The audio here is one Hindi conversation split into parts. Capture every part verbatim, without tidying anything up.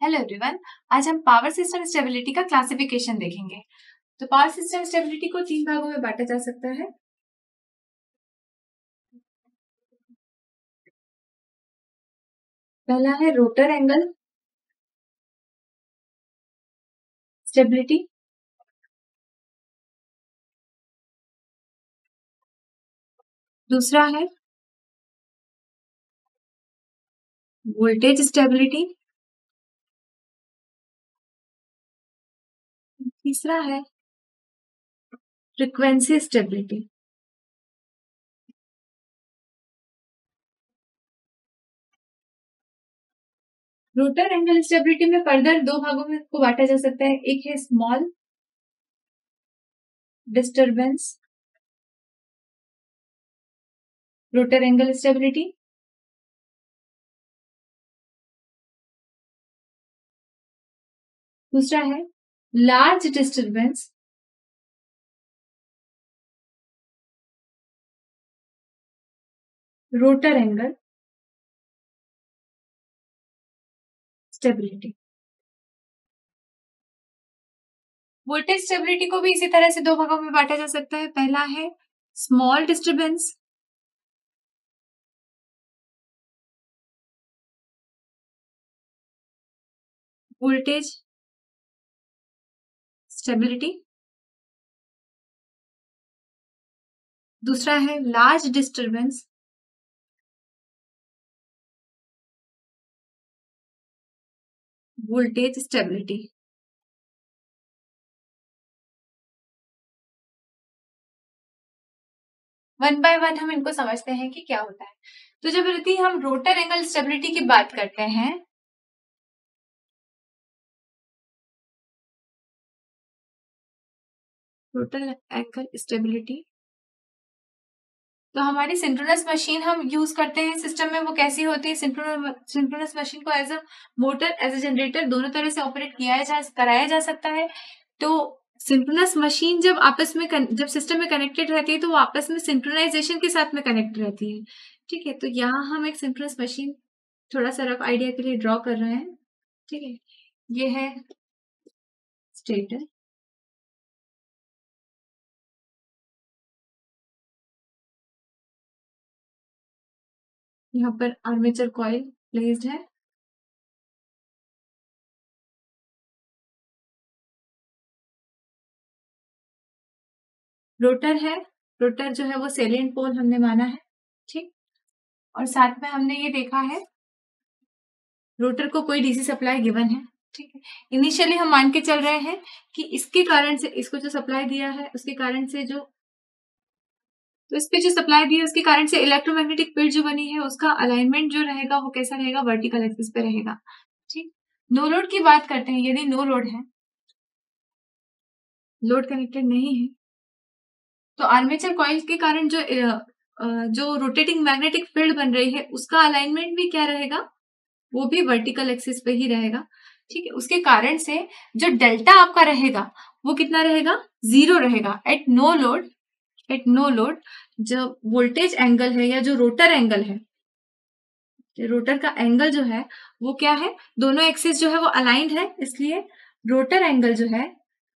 हेलो एवरीवन, आज हम पावर सिस्टम स्टेबिलिटी का क्लासिफिकेशन देखेंगे। तो पावर सिस्टम स्टेबिलिटी को तीन भागों में बांटा जा सकता है। पहला है रोटर एंगल स्टेबिलिटी, दूसरा है वोल्टेज स्टेबिलिटी, तीसरा है frequency stability. Rotor angle stability में फर्दर दो भागों में को बांटा जा सकता है। एक है small disturbance rotor angle stability, दूसरा है large disturbance rotor angle stability. Voltage stability को भी इसी तरह से दो भागों में बांटा जा सकता है। पहला है स्मॉल डिस्टरबेंस वोल्टेज स्टेबिलिटी, दूसरा है large disturbance voltage stability. One by one हम इनको समझते हैं कि क्या होता है। तो जब यदि हम रोटर एंगल स्टेबिलिटी की बात करते हैं, रोटर एंगल स्टेबिलिटी, तो हमारी सिंक्रोनस मशीन हम यूज करते हैं सिस्टम में, वो कैसी होती है? सिंक्रोनस मशीन को as a motor as a generator दोनों तरह से ऑपरेट किया जा कराया जा सकता है। तो सिंक्रोनस मशीन जब आपस में जब सिस्टम में कनेक्टेड रहती है तो वो आपस में सिंक्रोनाइजेशन के साथ में कनेक्ट रहती है। ठीक है, तो यहाँ हम एक सिंक्रोनस मशीन थोड़ा सा रफ आइडिया के लिए ड्रॉ कर रहे हैं। ठीक है, ये है स्टेटर, यहाँ पर आर्मेचर कॉइल प्लेस्ड है, रोटर है, रोटर जो है वो सेलिएंट पोल हमने माना है। ठीक, और साथ में हमने ये देखा है रोटर को कोई डीसी सप्लाई गिवन है। ठीक है, इनिशियली हम मान के चल रहे हैं कि इसके कारण से इसको जो सप्लाई दिया है उसके कारण से जो तो इस पे जो सप्लाई दी है उसके कारण से इलेक्ट्रोमैग्नेटिक फील्ड जो बनी है उसका अलाइनमेंट जो रहेगा वो कैसा रहेगा? वर्टिकल एक्सिस पे रहेगा। ठीक, नो लोड की बात करते हैं। यदि नो लोड है, लोड कनेक्टेड नहीं है, तो आर्मेचर कॉइल के कारण जो जो रोटेटिंग मैग्नेटिक फील्ड बन रही है उसका अलाइनमेंट भी क्या रहेगा? वो भी वर्टिकल एक्सिस पे ही रहेगा। ठीक है, उसके कारण से जो डेल्टा आपका रहेगा वो कितना रहेगा? जीरो रहेगा at no load. At no load जो वोल्टेज एंगल है या जो रोटर एंगल है, रोटर का एंगल जो है वो क्या है? दोनों एक्सिस जो है वो अलाइंड है, इसलिए रोटर एंगल जो है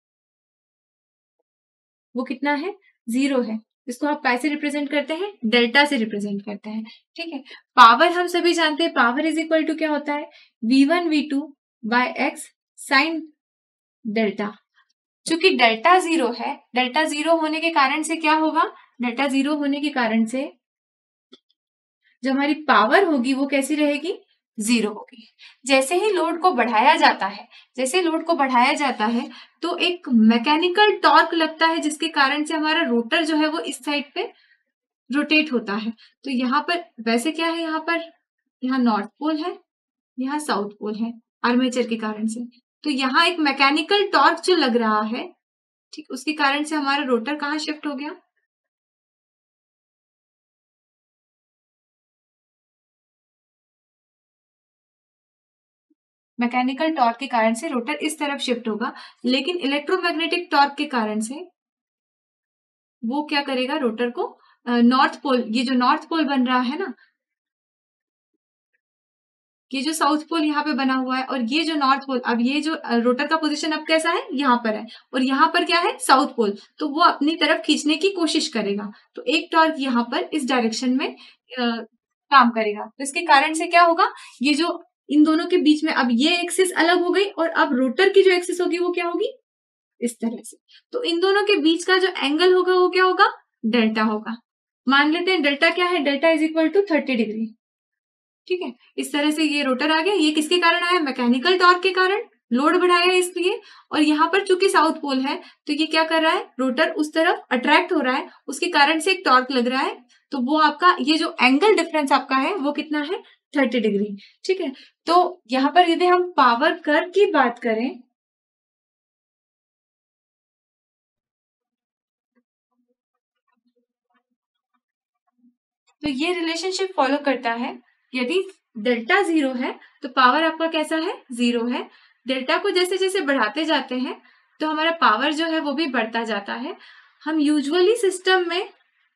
वो कितना है? जीरो है। इसको आप कैसे रिप्रेजेंट करते हैं? डेल्टा से रिप्रेजेंट करते हैं। ठीक है, पावर हम सभी जानते हैं, पावर इज इक्वल टू क्या होता है? V one V two by X sine delta. चूंकि डेल्टा जीरो है, डेल्टा जीरो होने के कारण से क्या होगा? डेल्टा जीरो होने के कारण से जो हमारी पावर होगी वो कैसी रहेगी? जीरो होगी। जैसे ही लोड को बढ़ाया जाता है जैसे लोड को बढ़ाया जाता है तो एक मैकेनिकल टॉर्क लगता है जिसके कारण से हमारा रोटर जो है वो इस साइड पे रोटेट होता है। तो यहाँ पर वैसे क्या है? यहाँ पर यहाँ नॉर्थ पोल है, यहाँ साउथ पोल है आर्मेचर के कारण से। तो यहाँ एक मैकेनिकल टॉर्क जो लग रहा है, ठीक, उसके कारण से हमारा रोटर कहाँ शिफ्ट हो गया? मैकेनिकल टॉर्क के कारण से रोटर इस तरफ शिफ्ट होगा, लेकिन इलेक्ट्रोमैग्नेटिक टॉर्क के कारण से वो क्या करेगा? रोटर को नॉर्थ पोल, ये जो नॉर्थ पोल बन रहा है ना, ये जो साउथ पोल यहाँ पे बना हुआ है और ये जो नॉर्थ पोल, अब ये जो रोटर का पोजीशन अब कैसा है, यहाँ पर है, और यहाँ पर क्या है, साउथ पोल, तो वो अपनी तरफ खींचने की कोशिश करेगा। तो एक टॉर्क यहाँ पर इस डायरेक्शन में आ, काम करेगा। तो इसके कारण से क्या होगा, ये जो इन दोनों के बीच में अब ये एक्सिस अलग हो गई और अब रोटर की जो एक्सिस होगी वो क्या होगी, इस तरह से। तो इन दोनों के बीच का जो एंगल होगा वो क्या होगा, डेल्टा होगा। मान लेते हैं डेल्टा क्या है, delta is equal to thirty degree. ठीक है, इस तरह से ये रोटर आ गया। ये किसके कारण आया, मैकेनिकल टॉर्क के कारण, लोड बढ़ाया इसलिए। और यहाँ पर चूंकि साउथ पोल है तो ये क्या कर रहा है, रोटर उस तरफ अट्रैक्ट हो रहा है, उसके कारण से एक टॉर्क लग रहा है। तो वो आपका ये जो एंगल डिफरेंस आपका है वो कितना है, थर्टी डिग्री। ठीक है, तो यहाँ पर यदि हम पावर कर्व की बात करें तो ये रिलेशनशिप फॉलो करता है, यदि डेल्टा जीरो है तो पावर आपका कैसा है, जीरो है। डेल्टा को जैसे जैसे बढ़ाते जाते हैं तो हमारा पावर जो है वो भी बढ़ता जाता है। हम यूजुअली सिस्टम में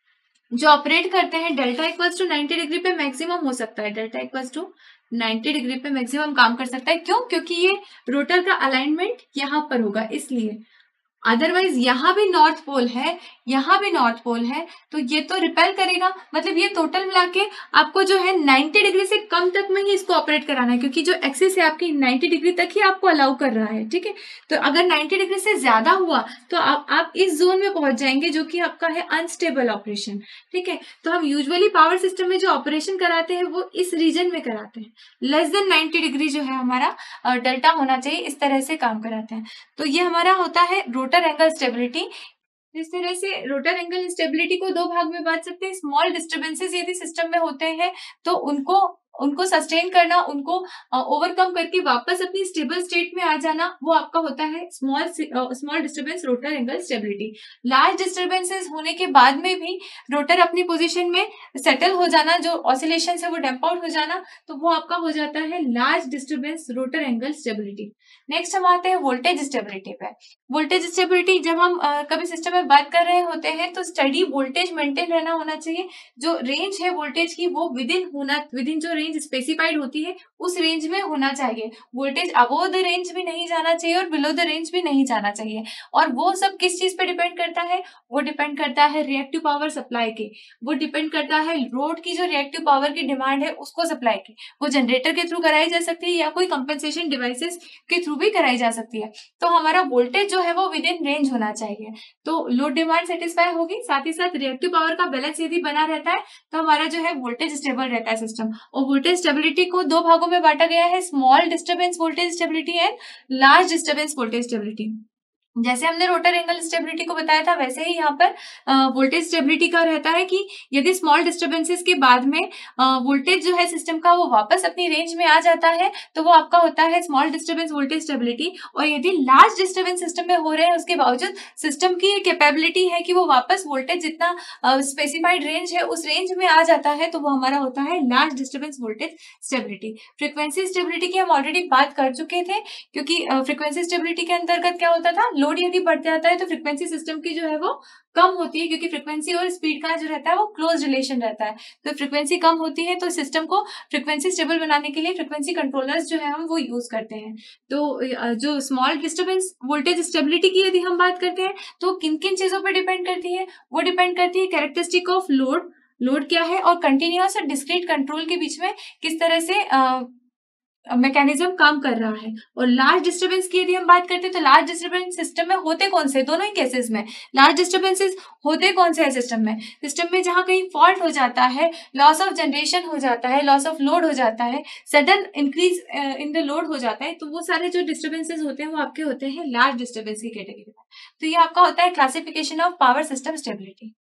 जो ऑपरेट करते हैं delta equals to ninety degree पे मैक्सिमम हो सकता है, delta equals to ninety degree पे मैक्सिमम काम कर सकता है। क्यों, क्योंकि ये रोटर का अलाइनमेंट यहाँ पर होगा इसलिए। अदरवाइज यहाँ भी नॉर्थ पोल है, यहाँ भी नॉर्थ पोल है, तो ये तो रिपेल करेगा। मतलब ये टोटल मिला के आपको जो है नाइन्टी डिग्री से कम तक में ही इसको ऑपरेट कराना है, क्योंकि जो एक्सिस है आपकी नाइन्टी डिग्री तक ही आपको अलाउ कर रहा है। ठीक है, तो अगर नाइन्टी डिग्री से ज्यादा हुआ तो आप आप इस जोन में पहुंच जाएंगे जो कि आपका है अनस्टेबल ऑपरेशन। ठीक है, तो हम यूजुअली पावर सिस्टम में जो ऑपरेशन कराते हैं वो इस रीजन में कराते हैं। लेस देन नाइन्टी डिग्री जो है हमारा डेल्टा होना चाहिए, इस तरह से काम कराते हैं। तो ये हमारा होता है रोटर एंगल स्टेबिलिटी। इस तरह से रोटर एंगल स्टेबिलिटी को दो भाग में बांट सकते हैं। स्मॉल डिस्टर्बेंसेस यदि सिस्टम में होते हैं तो उनको उनको सस्टेन करना, उनको ओवरकम करके वापस अपनी स्टेबल स्टेट में आ जाना, वो आपका होता है small small disturbance rotor angle stability. Large disturbances होने के बाद में भी रोटर अपनी पोजीशन में सेटल हो जाना, जो ऑसिलेशन है वो डैम्प आउट हो जाना, तो वो आपका हो जाता है large disturbance rotor angle stability. Next हम आते हैं वोल्टेज स्टेबिलिटी पे। वोल्टेज स्टेबिलिटी जब हम uh, कभी सिस्टम में बात कर रहे होते हैं तो स्टडी वोल्टेज मेंटेन रहना होना चाहिए। जो रेंज है वोल्टेज की वो विद इन होना विद इन जो रेंज स्पेसिफाइड होती है उस रेंज में होना चाहिए। वोल्टेज अबोव द रेंज भी नहीं जाना चाहिए और बिलो द रेंज भी नहीं जाना चाहिए। और वो सब किस चीज पे डिपेंड करता है, वो डिपेंड करता है रिएक्टिव पावर सप्लाई के, वो डिपेंड करता है लोड की जो रिएक्टिव पावर की डिमांड है उसको सप्लाई की। वो जनरेटर के थ्रू कराई जा सकती है या कोई कंपेंसेशन डिवाइसेस के थ्रू भी कराई जा सकती है। तो हमारा वोल्टेज जो है वो विद इन रेंज होना चाहिए, तो लोड डिमांड सेटिस्फाई होगी, साथ ही साथ रिएक्टिव पावर का बैलेंस यदि बना रहता है तो हमारा जो है वोल्टेज स्टेबल रहता है सिस्टम। और वोल्टेज स्टेबिलिटी को दो भागों में बांटा गया है, small disturbance voltage stability and large disturbance voltage stability. जैसे हमने रोटर एंगल स्टेबिलिटी को बताया था वैसे ही यहाँ पर वोल्टेज स्टेबिलिटी का रहता है कि यदि स्मॉल डिस्टर्बेंसेस के बाद में वोल्टेज जो है सिस्टम का वो वापस अपनी रेंज में आ जाता है तो वो आपका होता है स्मॉल डिस्टर्बेंस वोल्टेज स्टेबिलिटी। और यदि लार्ज डिस्टर्बेंस सिस्टम में हो रहे हैं उसके बावजूद सिस्टम की ये कैपेबिलिटी है कि वो वापस वोल्टेज जितना स्पेसिफाइड रेंज है उस रेंज में आ जाता है, तो वो हमारा होता है large disturbance voltage stability. Frequency stability की हम ऑलरेडी बात कर चुके थे, क्योंकि फ्रीक्वेंसी स्टेबिलिटी के अंतर्गत क्या होता था, लोड यदि बढ़ जाता है तो फ्रीक्वेंसी सिस्टम की जो है वो कम होती है, क्योंकि फ्रीक्वेंसी और स्पीड का जो रहता है वो क्लोज रिलेशन रहता है। तो फ्रीक्वेंसी कम होती है तो सिस्टम को फ्रीक्वेंसी स्टेबल बनाने के लिए फ्रीक्वेंसी कंट्रोलर्स जो है हम वो यूज करते हैं। तो जो स्मॉल डिस्टर्बेंस वोल्टेज स्टेबिलिटी की यदि हम बात करते हैं तो किन किन चीजों पर डिपेंड करती है, वो डिपेंड करती है कैरेक्टरिस्टिक ऑफ लोड, लोड क्या है, और कंटिन्यूअस और डिस्क्रीट कंट्रोल के बीच में किस तरह से आ, मैकेनिज्म काम कर रहा है। और लार्ज डिस्टर्बेंस की यदि हम बात करते हैं तो लार्ज डिस्टर्बेंस सिस्टम में होते कौन से, दोनों ही केसेस में लार्ज डिस्टर्बेंसेस होते कौन से है सिस्टम में, सिस्टम में जहां कहीं फॉल्ट हो जाता है, लॉस ऑफ जनरेशन हो जाता है, लॉस ऑफ लोड हो जाता है, sudden increase in the load हो जाता है, तो वो सारे जो डिस्टर्बेंसेस होते हैं वो आपके होते हैं लार्ज डिस्टर्बेंस की कैटेगरी में। तो ये आपका होता है classification of power system stability.